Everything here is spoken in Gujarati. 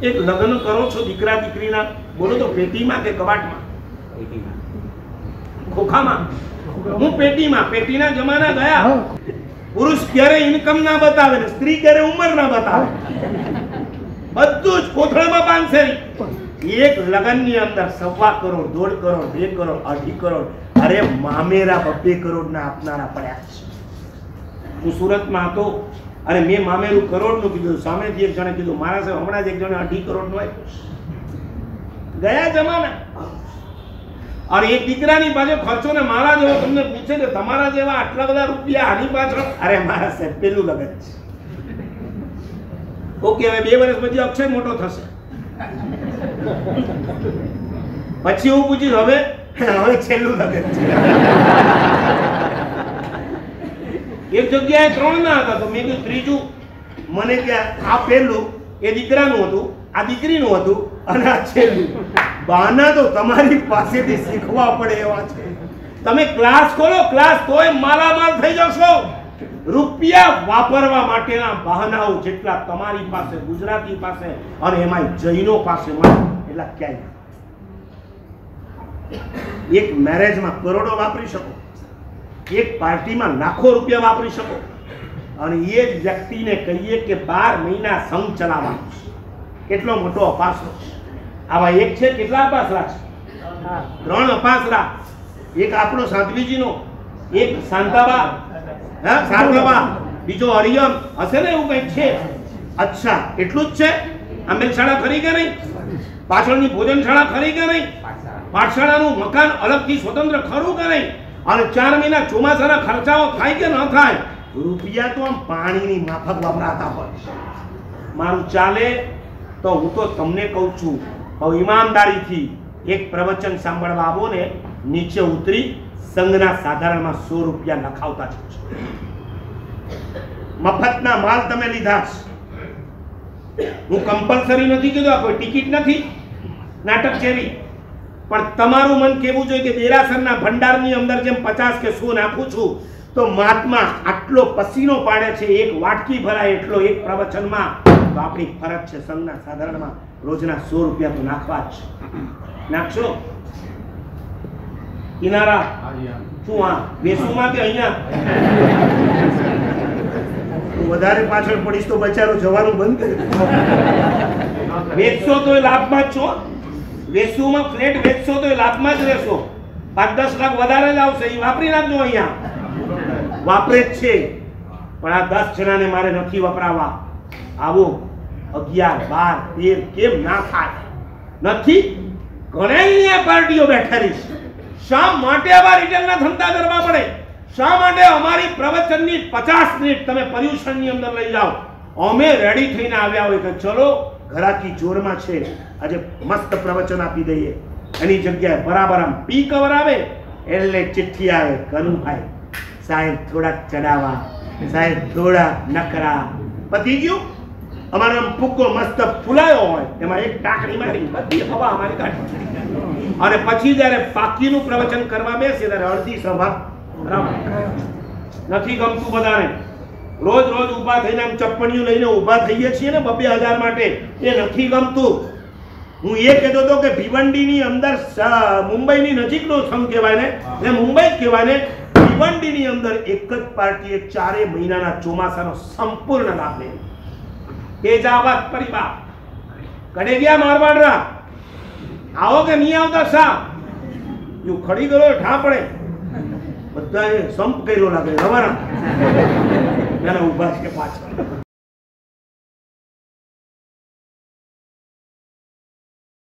એક લગ્ન કરો છો દીકરા દીકરીના, બોલો તો પેટીમાં કે કબાટમાં? ખોખામાં. હું પેટીમાં. પેટીના જમાના ગયા. પુરુષ ક્યારે ઇન્કમ ના બતાવે ને સ્ત્રી ક્યારે ઉંમર ના બતાવે, બધું જ કોથળામાં બાંધશે. એક લગનની અંદર 1.25 કરોડ, 1.5 કરોડ, 2 કરોડ, 2.5 કરોડ, અરે મામેરા 2 કરોડ ના આપનારા પડ્યા છે. હું સુરતમાં હતો અને મેં મામેરું કરોડ નું કીધું, સામેથી એક જણે કીધું મારા સાહેબ હમણાં જ એક જણે 2.5 કરોડ નું આપ્યું. ગયા જમાના. અને એક દીકરાની પાછળ ખર્ચો ને મારા જેવો તમને પૂછે કે તમારા જેવા આટલા બધા રૂપિયા આની પાછળ, અરે મારા સાહેબ પેલું લગન છે. ઓકે, હવે 2 વર્ષ પછી અક્ષય મોટો થશે, પછી હું પૂછીશ હવે છેલ્લું લગન છે. એક જગ્યાએ 3 ના હતા તો મેં કીધું ત્રીજું. મને ત્યાં આ પહેલું એ દીકરાનું હતું, આ દીકરીનું હતું અને આ છેલ્લું. બહાના તો તમારી પાસેથી શીખવા પડે એવા છે. તમે ક્લાસ ખોલો, ક્લાસ તોય માલામાલ થઈ જશો. રૂપિયા વાપરવા માટેના બહાનાઓ જેટલા તમારી પાસે, ગુજરાતી પાસે અને એમાં જૈનો પાસે મળે એટલા ક્યાંય. એક મેરેજમાં કરોડો વાપરી શકો, એક પાર્ટીમાં લાખો રૂપિયા વાપરી શકો, અને એ જ વ્યક્તિને કહીએ કે 12 મહિના સંઘ ચલાવવાનો. કેટલો મોટો અપાસરો. આવા એક છે, કેટલા અપાસરા છે? 3 અપાસરા. એક આપણો સાધ્વીજીનો, એક શાંતાબા, શારદાબા, બીજો હરિયમ હશે ને એવું કંઈક છે. અચ્છા, એટલું જ છે? આંબેલશાળા ખરી કે નહીં? પાછળની ભોજનશાળા ખરી કે નહીં? પાઠશાળાનું મકાન અલગથી સ્વતંત્ર ખરું કે નહીં? અને 4 મહિના ચોમાસાના ખર્ચાઓ થાય કે ન થાય? રૂપિયા તો આમ પાણીની માફક વપરાતા હોય. મારું ચાલે તો હું તો તમને કહું છું, હવે ઈમાનદારીથી એક પ્રવચન સાંભળવા આવો ને, નીચે ઉતરી સંઘના સાધારણમાં 100 રૂપિયા લખાવતા છો. મફતના માલ તમે લીધા છે. હું કમ્પલસરી નથી કીધું, કોઈ ટિકિટ નથી, નાટક જેવી. પણ તમારું મન કેવું જોઈએ કે દેરાસરના ભંડારની અંદર જેમ 50 કે 100 નાખું છું તો મહાત્મા આટલો પસીનો પાડે છે, એક વાટકી ભરાય એટલો એક પ્રવચનમાં, તો આપણી ફરજ છે સંઘના સાધારણમાં રોજના 100 રૂપિયા તો નાખવા જ. નાખશો? કિનારા શું આ વેસુમાં કે અહીંયા? વધારે પાછળ પડીશ તો બચારો જવાનું બંધ કરે. વેચશો તો લાભમાં જ છો. વેસુમાં ફ્લેટ વેચશો તો લાભમાં જ રહેશો. 5-10 લાખ વધારે જ આવશે, એ વાપરી નાખજો. અહીંયા વાપરે જ છે, પણ આ 10 જણાને મારે નથી વપરાવા. આવો 11, 12, 13 કેમ ના થાય? નથી. ઘણા અહીંયા પાર્ટીઓ બેઠેલી છે. શા માટે આવા રિટેલના ધંધા કરવા પડે? શા માટે અમારી પ્રવચનની 50 મિનિટ તમે પર્યુષણની અંદર લઈ જાઓ? અમે રેડી થઈને આવ્યા હોય કે ચલો ઘરાકી જોરમાં છે, આજે મસ્ત પ્રવચન આપી દઈએ. એની જગ્યાએ બરાબર આમ પીક અવર આવે એટલે ચિઠ્ઠી આવે, કનુભાઈ સાહેબ થોડા ચડાવા, સાહેબ થોડા નકરા, પતી ગયું. અમારો આમ ફૂકો મસ્ત ફૂલાયો હોય, એમાં એક ટાંકણી મારી બધી હવા અમારી કાઢી. અને પછી જ્યારે પાકીનું પ્રવચન કરવા બેસે ત્યારે અડધી સભા નથી ગમતું બધાને. રોજ રોજ ઊભા થઈને આમ ચપ્પણીઓ લઈને ઊભા થઈએ છીએ ને 2,000 માટે, એ નથી ગમતું. હું એ કહેતો હતો કે ભિવંડીની અંદર, મુંબઈની નજીકનો સંઘ કહેવાય ને, એટલે મુંબઈ જ કહેવાય ને, ભિવંડીની અંદર એક જ પાર્ટીએ 4 મહિનાના ચોમાસાનો સંપૂર્ણ લાભ લીધો. તેજાબાદ પરિવાર કડે ગયા મારવાડના, આવો કે નહીં આવતા સા? જો ખડી ગયો ઠા પડે, બધાએ સંપ કર્યો લાગે રવાના. મેં ઊભા છે પાછળ.